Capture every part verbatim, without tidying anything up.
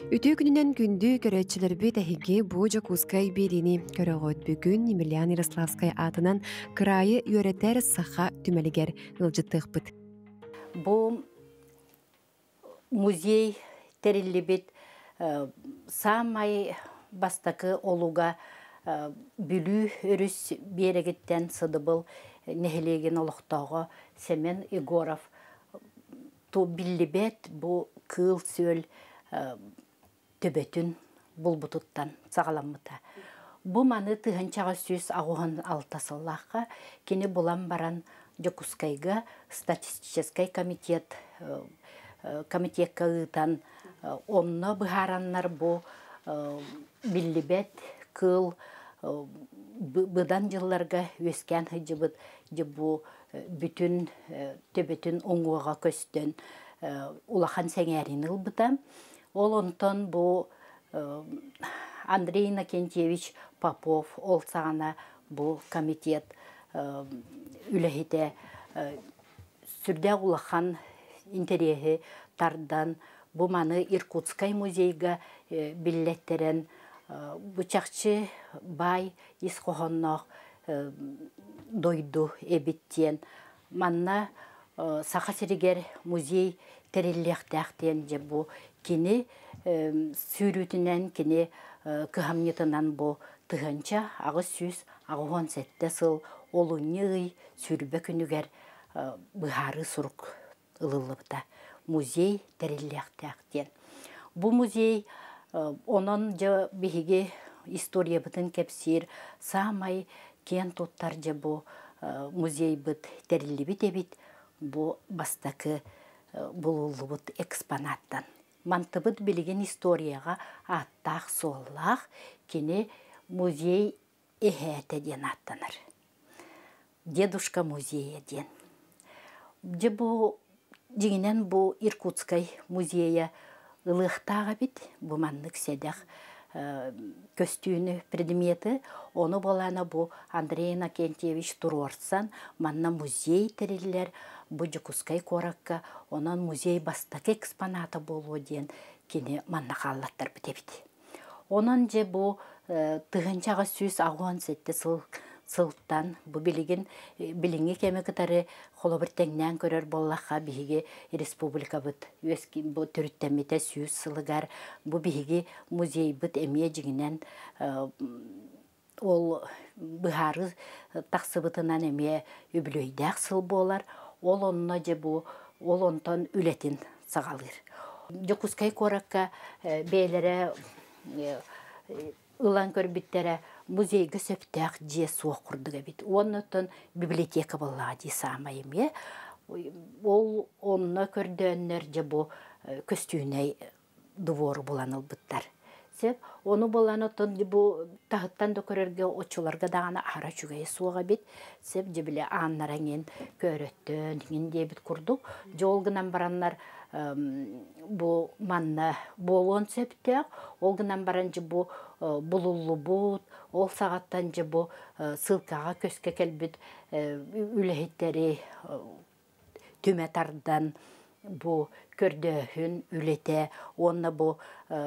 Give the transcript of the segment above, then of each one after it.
Үтүү күнүнен күндү көрөччүлөрбү тэһиги бу Жакускай биrini көрөгөт бүгүн Емельян Ярославскай атынан кырайы үөретер саха түмелигер ылжыттыхпыт. Бу музей териллибит самай бастакы олуга бүлүү өрүс берегиттен сыдыбыл нехилеген олохтоого Семен Егоров ту биллибет бу кыл сөл төбөтүн булбутуттан сагаламмыта. Бу маны тыһынчаға сүз агухан алтасыллахка кини булан баран Жакускайга статистический комитет комитетка ытан онно быхараннар бу биллибет кыл быдан жылларга өскен хыжыбыт жыбу бүтүн төбөтүн оңуга көстөн улахан сеңерин ылбыта. Ол онтон бу Андрей Иннокентьевич Попов ол сагана бу комитет үлехите сүрдә улахан интерехи тардан бу маны Иркутскай музейга биллеттерен бычакчы бай исхохоннох дойду эбиттен манна саха сиригер музей териллехтәхтен же бу кини сүйрүтүнен кини кыхамнетынан бу тыгынча агыс сүз агыгон сетте сыл олуnyый сүрбе күнүгер быхары сурук ылылыбыта музей териллехтәхтен. Бу музей онон же биһиги история бытын кепсир самай кен туттар же бу музей быт териллибит эбит бу бастакы булулубут экспонаттан. Мантыбыт билеген историяға аттақ соллақ кені музей эхәті ден аттаныр. Дедушка музея ден. Же бу жигинен бу Иркутскай музея ылықтаға бит, бу маннык седех көстүүнү предметы, оны болана бу Андрей Иннокентьевич Турорсан, манна музей териллер, бу Жакускай коракка, онан музей бастак экспоната болу ден кені манна қаллаттар бітебіт. Онан же бу тыгынчаға сүз агуан сетті сылттан, бу билигин билинги кеме кытары холобыр теңнен көрөр боллаққа биһиги республика быт, бу түріттемете сүз сылыгар, бу биһиги музей быт эмие жигинен ол быхары тақсыбытынан эмие үбілөйдәк сыл болар, ол онна же бу ол онтон үлетин сагалыр. Жакускай коракка бейлere ылан көрбиттере музейге сөптәк же суық құрдыға бит. Оннотон библиотека болла ди самайыме. Ол онна көрдөннер же бу көстүүней дувору буланыл бұттар. Сеп, оны боланотон бу тахыттан да көрерге очуларга дағана ара чугай суға бит. Сеп, же біле аннараңен көрөттөн, де бит курдук. Жолгынан бараннар бу манна болон септек, олгынан баран же бу булулу бут, ол сағаттан же бу сылкаға көске келбит үлехеттері түметардан бу көрдөһүн үлете, онна бу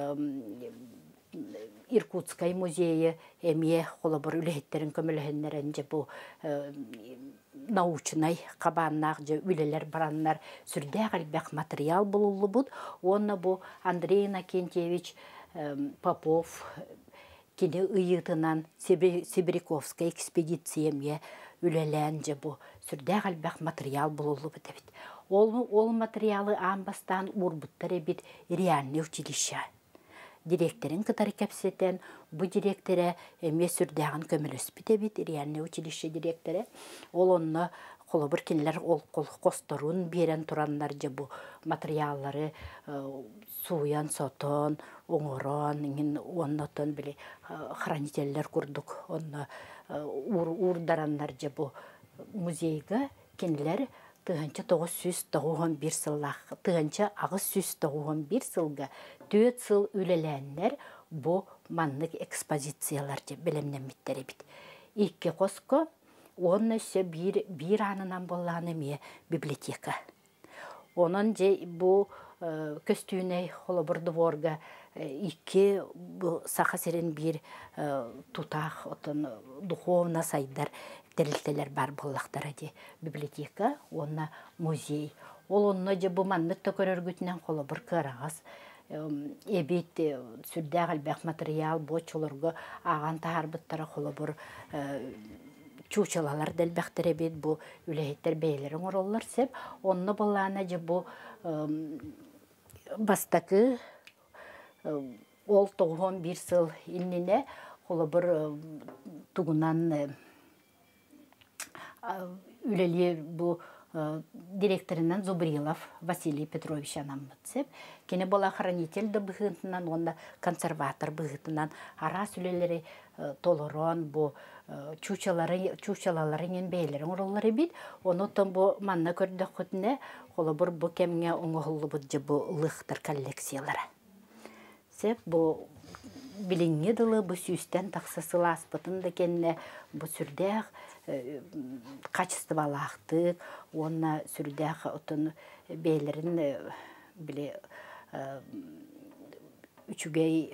Иркутскай музейі эмие холобор үлехеттерин көмөлөһөннөрөн же бу научный кабаннак же үлелер бараннар сүрдә галбак материал булулубут. Онна бу Андрей Иннокентьевич Попов кини ыйытынан Сибиряковская экспедициямге үлелән же бу сүрдә галбак материал булулубут эбит. Ол ол материалы амбастан урбуттар эбит реальный училище. Директорын кытары кепсетен, бу директоры эме сүрдәгін көміліс бітебит, реальный училище директоры. Ол онны қолыбыр кенлер ол қосторун берен тураннар же бу материаллары суян сотон, оңорон, оннотон біле хранителлер курдук, онны урдараннар же бу музейга кенлер тыгынча тоғыз сүз тоғыз бир сыллах, тыгынча агыс сүз тоғыз бир сылга төт сыл үлеләннер бу маннык экспозициялар же белемнемиттер бит. Икки коско онна сөй бир бир анынан болланы ме библиотека. Онон же бу көстүүней холобур дворга икки бу саха серен бир тутах отон духовна сайдар терилтелер бар боллактар ди библиотека, онна музей. Ол онна же бу маннык көрөргүтүнөн холобур кырагас эбит сүрдәгәл бәх материал бочолорго аган таарбыттара холобур чучалалар дел бәхтере бит бу үләһеттер бәйләрен ороллар сеп онны буллана же бу бастакы ол тогон бир сыл иннене холобур тугунан үләлер бу директорынан Зубрилов Василий Петрович анамытсеп, кене бола хранитель да быхытынан, онда консерватор быхытынан, ара сүлелері толорон, бу чучалаларын бейлерін ороллары бит, оны тон бу манна көрді құтыне, қолы бұр бу кемге оңғылы бұд же бу лықтыр коллекциялары. Сеп, бу билинге дылы бу сүйістен тақсысылы аспытын да кенне бу сүрдәқ, качестволақтық, онна сүрдәқ отын бейлерін біле үчүгей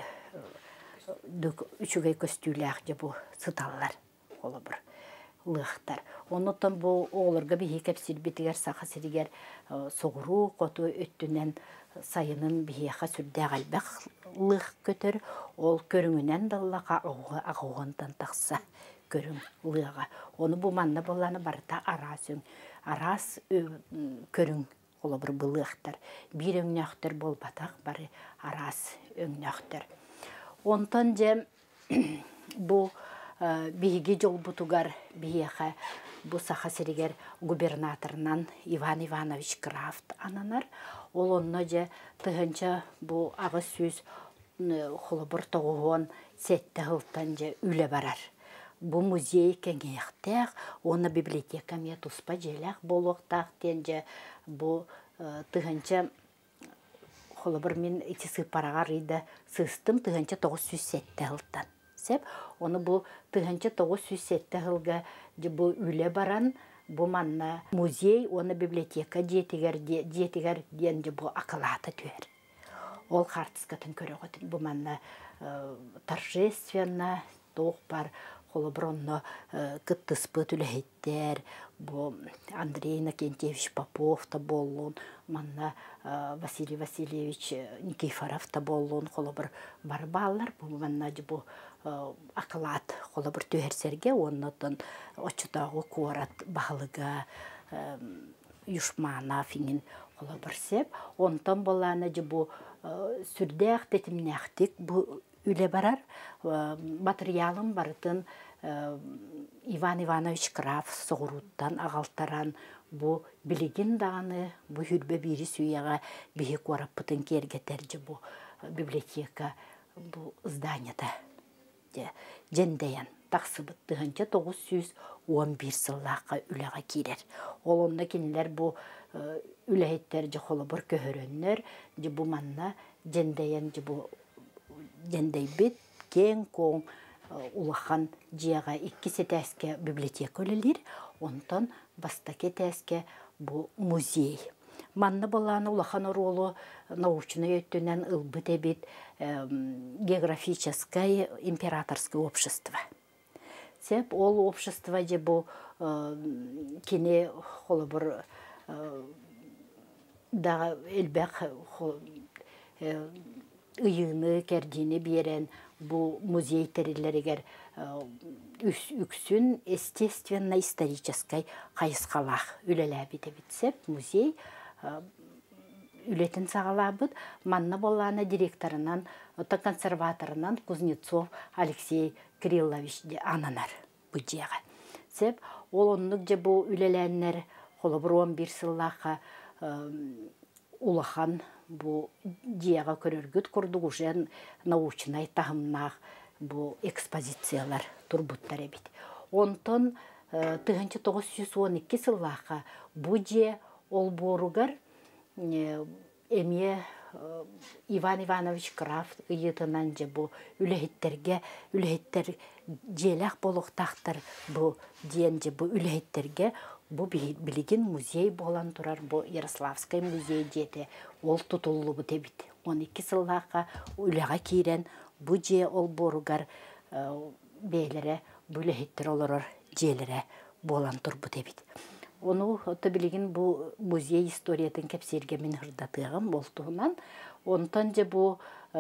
үчүгей көстүләқ же бу сыталлар олы бір лықтар. Онытын бу олырға бейі кәпсір бітігер сақа сірігер соғыру қоту өттінен сайынын бейеға сүрдәқ әлбәқ лық көтір, ол көріңінен даллаға ағуғантан тақса көрің лыға. Оны бу манна боланы барыта арасың. Арас көрің олы бір бұлықтар. Bir өңнәқтір бол батақ бары арас өңнәқтір. Онтан же бу биһиги жол бутугар биһиэхэ бу саха сиригер губернаторынан Иван Иванович Крафт ананар. Ол онно же тыһынча бу агыс сүз холобур тоғуон сетте хылтан же үле барар. Бу музей кеңеқтәк, оны библиотека ме туспа желәк болуқтақ тенже бу тыһынча холобур мен ити сыпарағар иді сыстым тыһынча тоғыз жүз сетте хылтан. Сеп, оны бу тыһынча тоғыз жүз сетте хылга же бу үле баран, бу манна музей, оны библиотека жетигер жетигер ден же бу акылаты түер. Ол хартыскатын көрөгөтүн бу манна торжественно тоқ бар холобронно кыттыспы түләһеттер, бу Андрей Накентьевич Попов та боллун, манна Василий Васильевич Никифоров та боллун, холобр барбаллар, бу манна бу акылат холобр түһәрсәргә, оннотон очутагы куарат баһлыга юшмана фиңин холобр сеп, онтан болланы бу сүрдәк тетимнәхтик бу үле барар, материалым барытын Иван Иванович Краф соғыруттан ағалтаран бу билигин дағаны бу хүрбе бири сүйяға бихи қораппытын кергетерджі бу библиотека бу зданията жендейен тақсыбыт тыгынча тоғыз жүз он бир сыллаққа үлеға кирер. Ол онда кенілер бу үләйттер жы холобыр көхөрөннөр, жы бу манна жендейен жы бу жендей бит кен коң улахан жияға икки сетәске библиотека өлелер, онтан бастаке тәске бу музей. Манны боланы улахан оролу научный өттінен ылбыт әбет географическое императорское общество. Сеп, ол общество же бу кене холобыр да элбәк ыйыны кәрдені берен бу музей терилерігер үксүн естественно-исторической қайысқалақ үлеләбіді бітсеп, музей үлетін сағалабыд, манны боланы директорынан, консерваторынан Кузнецов Алексей Кириллович де ананар бұджеға. Сеп, ол оннық же бу үлеләннер қолыбыр он бир сыллаққа улахан бу жияға көріргіт құрдық ұжен научнай тағымнақ бу экспозициялар турбуттар әбет. Онтон тыгынча тоғыз жүз он эки сыллаққа бу же ол боругар эме Иван Иванович Крафт ыйытынан же бу үләйттерге, үләйттер желәк болуқтақтыр бу ден же бу үләйттерге бу билигин музей болан турар, бу Ярославскай музей жете ол тутуллу бу тебит. он эки сыллака үлага кирен бу же ол боругар бейлере бүлехиттер олорор желере болан тур бу тебит. Onu ota bilgin bu muzey historiyatın kepsirge min hırdatığım boltuğundan. Ondan ce bu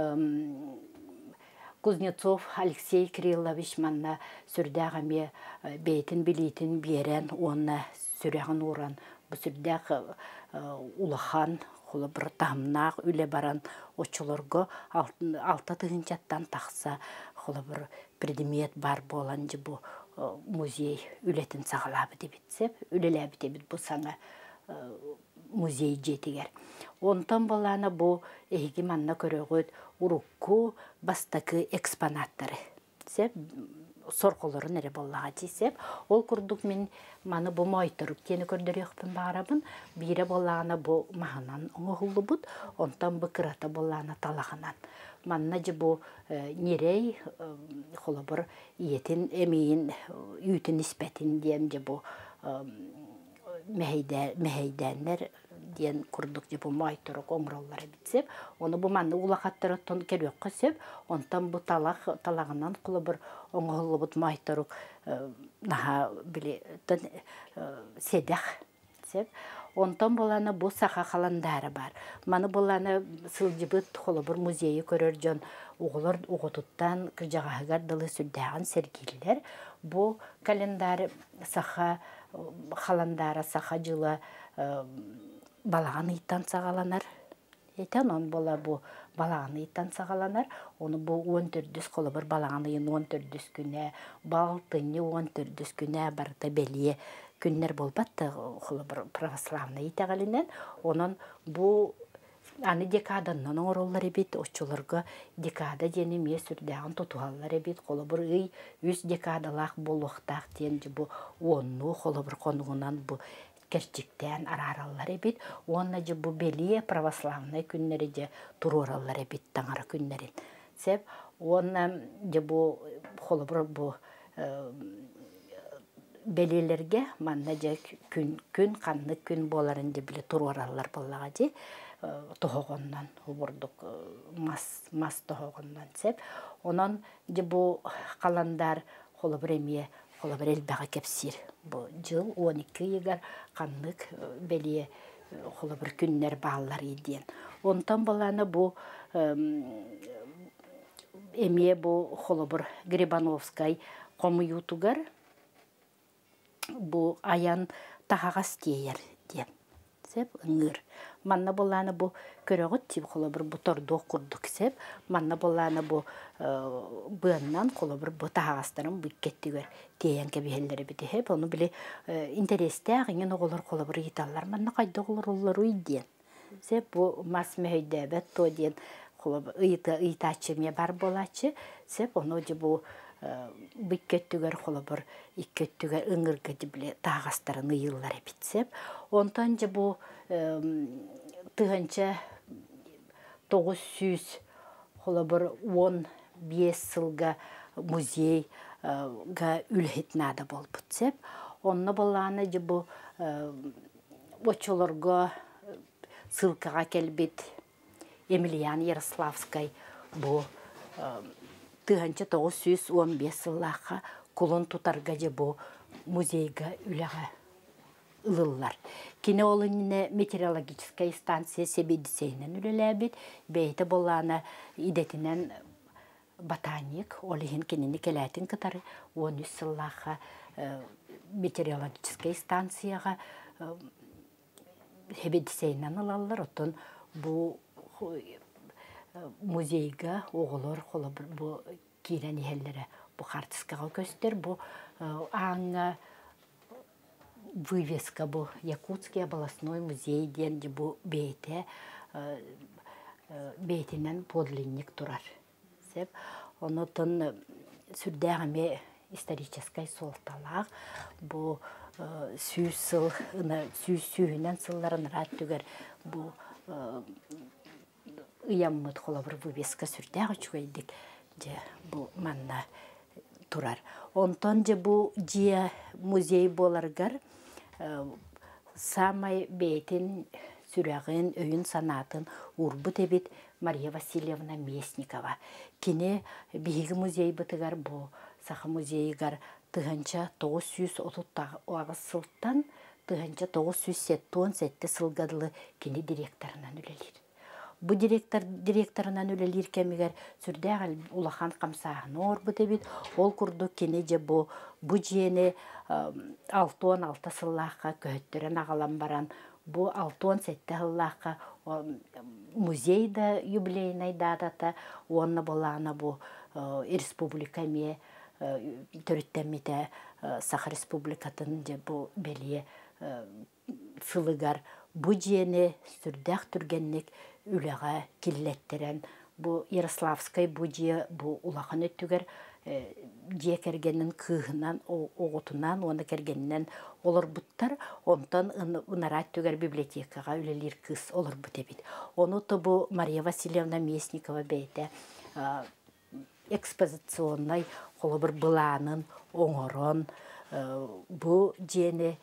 Kuznetsov Alexey Kirillovich manna sürdağame beytin bilitin beren onna sürağın uğran bu sürdağ ulahan kulu bir tamnaq üle baran oçularga alta tığınçattan taqsa kulu bir predmet bar bolancı bu muzey ületin sağlabı debitsep ülelebi debit bu sana muzey jetiger. Ondan bolana bu ehigi manna körögöt urukku bastakı eksponattары. Sep sorqolары nere bollaga tisep ol kurduk min manı bu moyturuk teni kördürüyökpün barabın bire bollagana bu mahanan oğullubut ondan bu kırata bollagana talagınan. Manna bu nerey holabır iyetin emeğin yütün nispetin diyen bu meheydenler diyen kurduk bu mayturuk omrolları bitsep onu bu manna ulaqattara ton keliyok qısep ondan bu talaq talağından holabır oğullubut mayturuk naha bile sedek sep ondan bolana bu saha kalandары бар. Mаны bolana sılcıbıt holabır muzeyi körörjön oğular oğututtan kırjağıgar dılı sürdağın sergililer. Bu kalendar saha kalandara saha jıla balağın iten sağalanar. Eten on bola bu balağını iten sağalanar. Onu bu on dördüz holabır balağını on dördüz güne, baltını on dördüz güne barda beliye günler bolbatta holabır pravoslavna iteğalinden. Onun bu ani dekadandan orolları bit oçularga dekada jeni me sürdağın tutuhalları bit holabır ıy yüz dekadalaq boluqtaq diyenci bu onnu holabır konuğundan bu gerçekten araralları bit onnaca bu beliye pravoslavna günleri je turoralları bit tangara günlerin. Sep onna je bu holabır bu belilerge mannaca gün gün kanlık gün bolarınca bile turorallar bollagaji tohogondan huburduk mas mas tohogondan sep onan je bu kalandar holabır emiye holabır elbağa kepsir bu jıl on iki yegar kanlık beliye holabır günler bağlar ediyen ondan bolana bu emiye bu holabır Gribanovskay komuyutugar bu ayan tahagas diyer diyen sep ıngır. Manna bolana bu körögöt tip holabır bu tordo kurduk sep manna bolana bu bıannan holabır bu tahagastарын bu kettiger diyen kebihelleri biti hep onu bile intereste agın oğullar holabır yitallar manna kayda oğullar oğullar uydiyen sep bu mas meheydebet to diyen holabır ıyta ıytaçımya bar bolaçı sep onu bu bükkettüger holabır ikkettüger ıngırgıcı bile tahagastарын ıyılları bitsep ondan bu tığınca dokuz yüz holabır on beş yılga muzey ga ülhetnada bol bitsep onna bolana bu oçularga sılkaga kelbit Emilian Yaroslavskay bu tığınca dokuz yüz on beş yıllaqa kulun tutarga bu muzeyga ülaga ılıllar. Kine olunine meteorologическая станция sebediseynen ülelebit. Beyte bolana idetinen botanik olihin kinini kelatin kıtarı on üç yıllaqa meteorologическая станцияға sebediseynen alallar. Otun bu muzeyga oğulur bu kiren ihellere bu kartiskağa göster bu аңа вывеска bu Якутский областной muzey diyen bu beyte beytinden подлинник turar. Sep onu tın sürdağime исторический soltalaq bu süs sıl süs sühünen sılların rahat tüger bu ıyamıt holabır vывеска sürdağ çüydik bu manna turar. Ondan bu jiya muzey bolargar самай бейтин сүрәғын өйін санатын урбут эбит Мария Васильевна Местникова. Кини биһиги музей бытыгар бу саха музейгар тыганча тоғыз жүз отуз сылттан тыганча тоғыз жүз сеттон сетте сылгадылы кини директорынан үлелир. Бу директор директорынан үлелир кемигер сүрдәгәл улахан камсаһын орбут эбит. Ол курду кини же бу бу жиене алтон алты сыллаакка көһөттөрөн агалан баран бу алтон сетте сыллаакка музейда юбилейный датата онна болана бу республика ме төрүттәмите Саха республикатын же бу белие сылыгар бу жиене сүрдәк түргенник үләгә киллеттерен бу Ярославскай бу жие бу улахан өттүгер жие кергеннен кыһынан оғытынан оны кергеннен олар буттар онтан ынарат түгер библиотекага үлелир кыз олар бут эбит. Оны то бу Мария Васильевна Местникова бейте экспозиционный қолы бір быланын оңорон бу жиене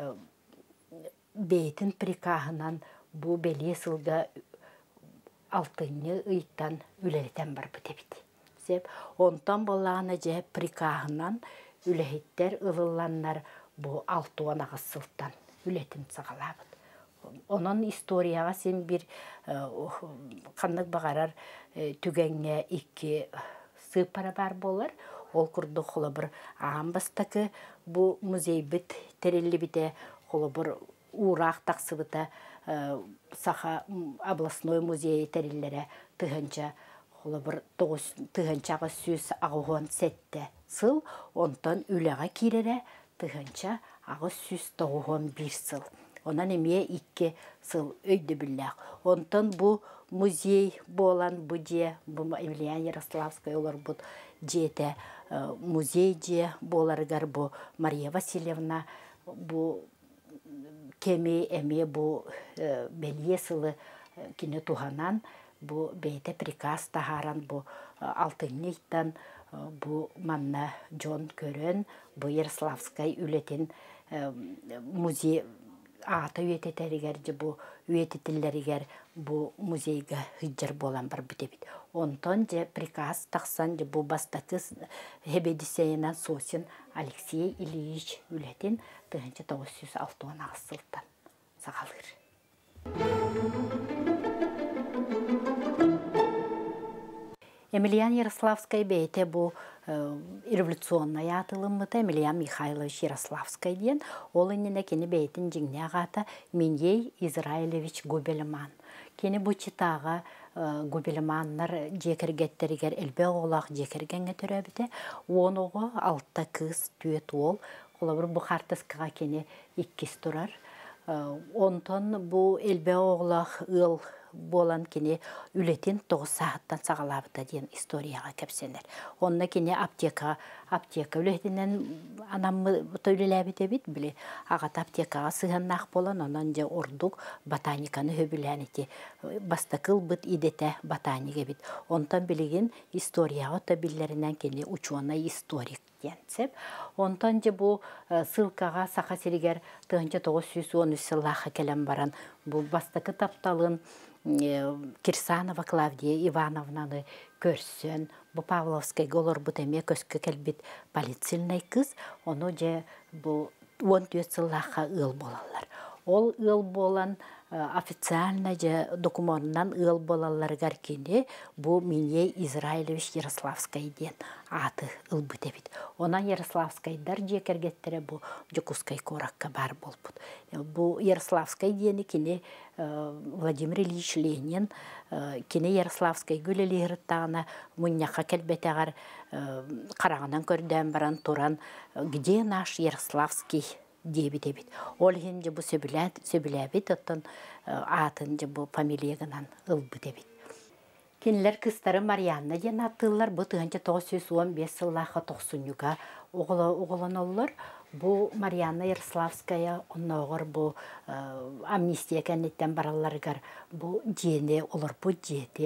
бейтин прикахынан бу беле сылга алтынны ыйттан үлелетен бар бут эбит. Онтан болағына же прикахынан үлехеттер ылыланнар бу алтуан ағысылттан үлетін сағалабыд. Онын историяға сен бір қанық бағарар түгенге екі сыпара бар болар. Ол күрді қолы бір ағам бастақы бу музей біт терелі біте қолы бір урақ тақсыбыта Саха областной музей терелері тұғынша Ола бір тыганчаға сөз ағуған сәтті сыл, онтан үліға керері тыганча ағы сөз тоғуған бір сыл. Онан емее икке сыл өйді білләқ. Онтан бұл музей болан бұ же, бұл Емельян Ярославскай олар бұл жеті музей же боларғар бұл Мария Васильевна бұл кеме әме бұл бәлие сылы кені туғанан бу бейте приказ тахаран бу алтыннейттан бу манна Джон көрөн бу Ярославскай үлетин музей ата үйететеригер же бу үйететиллеригер бу музейга хыджар болан бар битебит. Онтон же приказ тахсан же бу бастакыз хебедисейнан Сосин Алексей Ильич үлетин тыгынча тоғыз жүз алтын ағысылтан сағалыр. Емельян Ярославскай бейте бу революционный атылымыта Емельян Михайлович Ярославскай ден, ол инне кені бейтін жіңне ағата Миней Израилевич Губельман. Кені бу читаға Губельманнар жекергеттерігер әлбе олақ жекергенге түрәбіте, оныға алтта кыз түйет ол, ола бір бұқартысқыға кені иккіз тұрар. Онтон бу әлбе олақ ыл болан кені үлетін тоғыз сағаттан сағалабыда дейін историяға кәпсенер. Онна кені аптека, аптека үлетінен анамы төлеләбіде бит біле. Ағат аптекаға сығаннақ болан, онан же ордук ботаниканы хөбілән еті. Бастақыл бұд идете ботаника бит. Онтан білеген историяға табиллерінен кені учуана историк дейінсеп. Онтан же бұл сылкаға сақа серігер тұғынча тоғыз жүз он үш сыллаға келем баран. Бұл бастақы тапталын Кирсанова Клавдия Ивановнаны көрсен, бу Павловскай голор бутеме көскө келбит полицильный кыз, оны же бу он төрт сыллаға ыл болалар. Ол ыл болан официально же документынан ыл болаларгар кенде бу Миней Израилевич Ярославскай ден аты ыл бутебит. Онан Ярославскайдар жекергеттері бу Жокускай коракка бар болбут. Бу Ярославскай дені кене Владимир Ильич Ленин кене Ярославскай гүлелеріттағына мұнняқа келбетеғар қарағынан көрден баран туран, где наш Ярославский дебит-дебит. Ол хенде бу сөбіләбет оттан атын же бу фамилиягынан ылбы дебит. Кенлер кыстары Марианна ден аттылар бу тыгынча тоғыз жүз он бес сыллаға тоқсунюга оғылан олар. Бу Марианна Ярославская оннағыр бу амнистия кәнеттен бараларғар бу жиене олар бу жиетен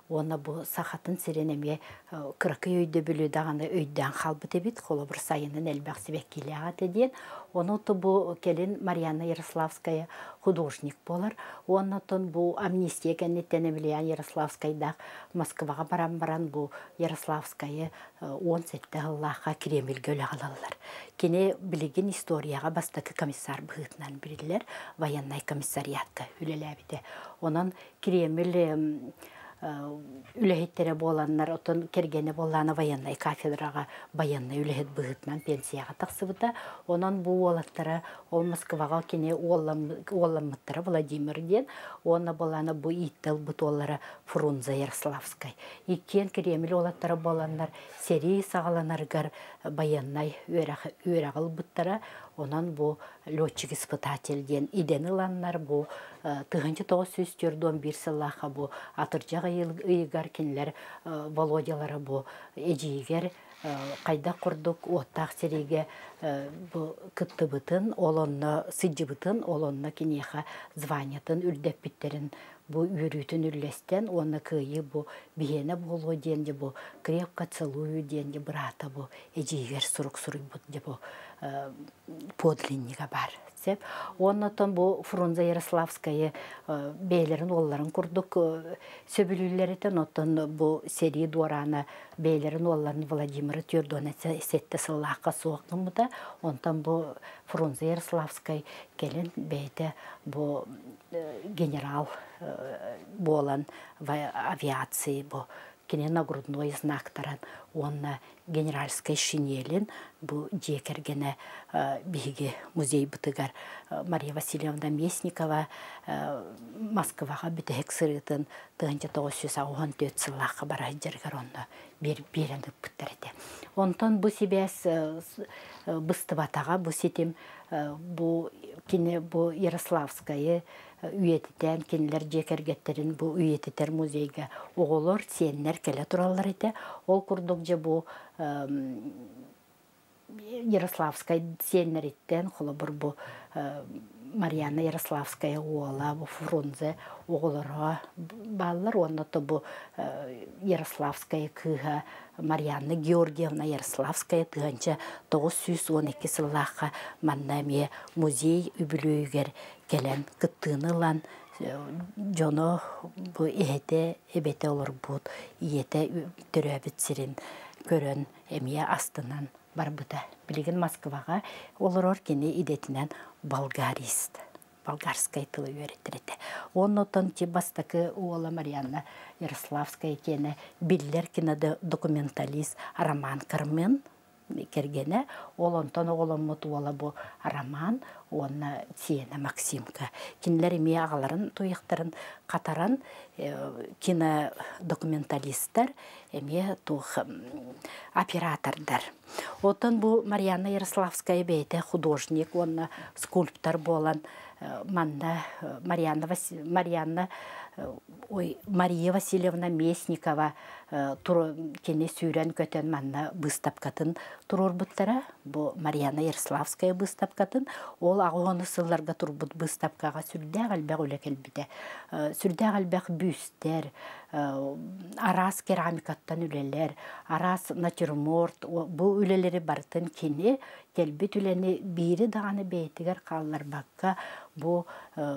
Оны бу сахатын сиренеме кыркы өйдө бүлү даганы өйдөн халбы тебит, холо бир сайынын элбак себек килега теден. Оны то бу келин Марьяна Ярославская художник болар. Оннотон бу амнистия кеннеттен Эмилияна Ярославскайда Москвага баран-баран бу Ярославская он сетте Аллаха Кремль гөлө алалар. Кене билеген историяга бастакы комиссар быгытынан бирилер, военный комиссариатка үлеләбите. Онан Кремль үлехеттере боланнар, отон кергене боланы военный кафедрага военный үлехет быгытынан пенсияга тақсыбыта. Онан бу олаттара ол Москвага кене олламыттара Владимир ден, оны боланы бу иттел бутоллары Фрунзе Ярославскай. Икен Кремль олаттара боланнар сери сагаланаргар военный өрагыл буттара. Онан бу летчик-испытатель ден иден ыланнар бу тыгынчы тоғыз жүз төрдөн бир сыллаха бу атыржага ыйгар кинлер Володялары бу эжигер кайда курдук оттак сериге бу кыттыбытын олонно сыджыбытын олонно кинеха званиятын үрдеп биттерин бу үрүтүн үрлестен оны кыйы бу биене болу денде бу крепко целую денде брата бу эжигер сурук суруй бут де бу подлиннига бар. Оннотон бу Фрунзе Ярославская бейлерин олларын курдук сөбүлүлеритен оттон бу сери дуарана бейлерин олларын Владимир Тюрдона сетте сыллаакка суоктумута. Онтон бу Фрунзе Ярославскай келин бейте бу генерал болан авиации бу кене нагрудной знактаран онна генеральской шинелин бу жекергене биге музей бытыгар Мария Васильевна Местникова Москвага битек сырытын тыгынча тоғыз жүз он төрт сыллаакка бара жергер онна бир берендик буттерете. Онтон бу себес быстыбатага бу сетим бу кине бу Ярославская үйетитен кинилер жекергеттерин бу үйетитер музейге оголор сеннер келе тураллар эте. Ол курдук же бу Ярославская сеннер иттен холобур бу Марьяна Ярославская ола бу Фрунзе оголорга баллар. Онното бу Ярославская кыга Марьяна Георгиевна Ярославская тыганча тоғыз жүз он эки сыллаакка маннаме музей үбүлүүгер келен кыттыынылан жоно бу эхете эбете олор бут иете төрөбүт сирин көрөн эмие астынан барбыта. Билеген Москвага олорор кене идетинен болгарист. Болгарская тылы үйреттіреді. Оннотон те бастакы уола Марьяна Ярославская кені биллер кені документалист роман кірмен кергені. Ол онтон оғылымыт уола бұ роман, оны тиені Максимка. Кенілер еме ағаларын туйықтарын қатаран кені документалисттер, еме тух оператордар. Отын бұ Марьяна Ярославская бейте художник, оны скульптор болан. Манна Марьяна Марьяна ой Мария Васильевна Местникова тур кене сүйрен көтен манна быстапкатын турор буттара. Бу Марьяна Ярославская быстапкатын ол агоны сылларга турбут быстапкага сүрдә галбак үлекел бите. Сүрдә галбак бюстер, арас керамикаттан үлелер, арас натюрморт бу үлелери бартын кене келбит үлени бири даганы бейтигер каллар бакка бу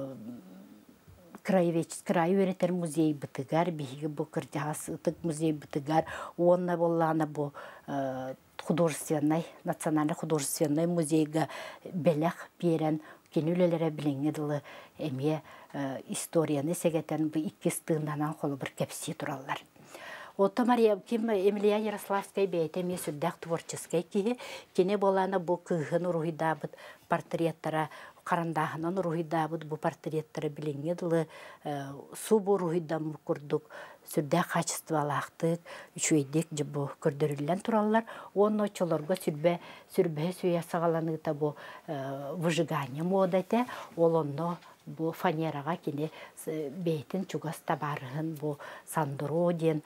краеведческий край өретер музей бытыгар биги бу кырдягас ытык музей бытыгар онна боллана бу художественный национальный художественный музейга белек берен кенүлелере билиңедилы эме историяны сегетен бу иккис тыынданан колу бир кепси тураллар. Отто Мария ким Эмилия Ярославская бейте ме сүрдәк творческий киһи кене болана бу кыһын уруйдабыт портреттара карандахынан уруйдабыт бу портреттары билиңедилы су бу уруйдан курдук сүрдәк качестволактык үчөйдек же бу көрдөрүлгөн тураллар. Онно чолорго сүрбе сүрбе сүйө сагаланыта бу выжигание модате олонно бу фанерага кене бейтин чугас табарыгын бу сандыро ден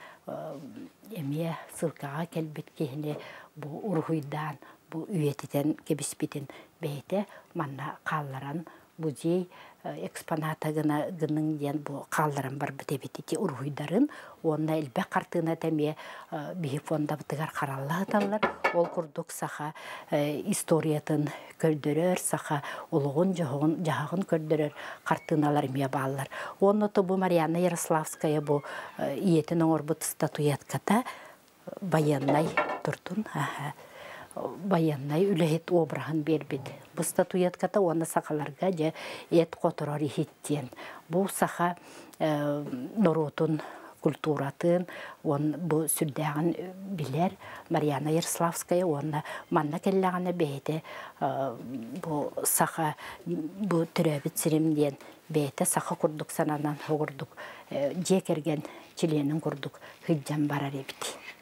эме сылкага келбит кехине бу ургуйдан бу үйетитен кебиспитин бейте манна калларан музей экспоната гына гының ден бу калдыран бар битебити уруйдарын онна илбе картына теме бии фонда бытыгар караллаталар ол курдук саха историятын көрдөрөр саха улугун жогун жагын көрдөрөр картыналар мия баалар онно то бу Марьяна Ярославская бу иетин орбут статуятката баяннай туртун баяннай үлехет обрахын бербит. Бу статуятката оны сақаларға же ет которор ихиттен. Бу саха норотун культуратын, он бу сүрдәгін билер Марьяна Ярославская, оны манна келләгіні бейті бу саха бу түрәбіт сиремден бейті саха күрдік сананан ғырдық. Же керген чиленін күрдік хыджан барар ебіті.